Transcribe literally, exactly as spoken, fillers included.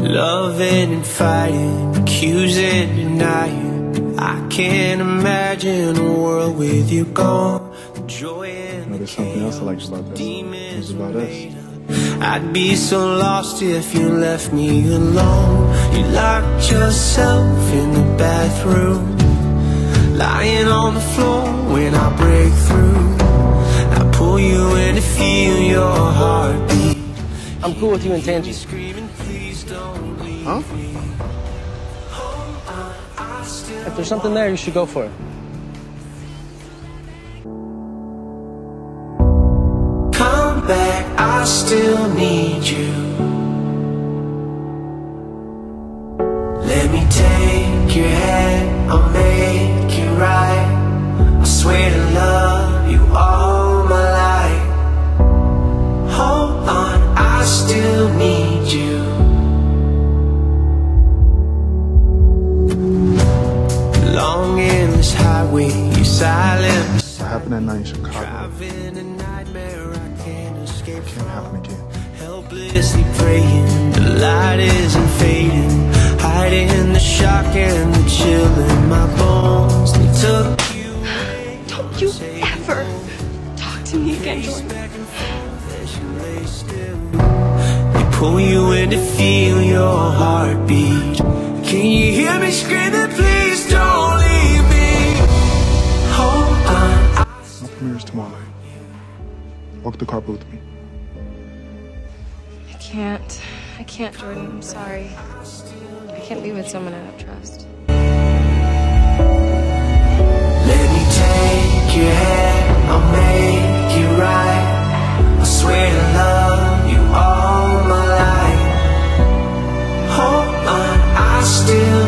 Loving and fighting, accusing, denying. I can't imagine a world with you gone. Joy and you know, there's something else I like about this. It's about us. I'd be so lost if you left me alone. You locked yourself in the bathroom, lying on the floor when I break through. I pull you in to feel your heartbeat. I'm cool with you and Tangey. Huh? If there's something there, you should go for it. Come back, I still need you. Let me take your hand, I'll make it right. I swear to love you all my life. Hold on, I still need you. Long endless highway, you silent. What happened that night in Chicago? It can't happen again. Helplessly praying, the light isn't fading. Hiding the shock and the chill in my bones. They took you away. Don't you ever talk to me again, Jordan. They pull you in to feel your heartbeat. Can you hear me screaming, please don't leave me? Hold on. My premiere's tomorrow night. Walk the carpet with me. I can't. I can't, Jordan. I'm sorry. I can't be with someone I don't trust. Let me take your hand, I'll make it right. I swear to love you all my life. Hold on, I still